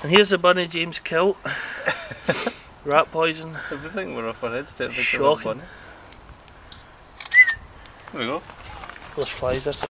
And here's the bunny James killed. Rat poison. Everything we're off our heads to a big Shocking. bunny. There we go. There's flies there.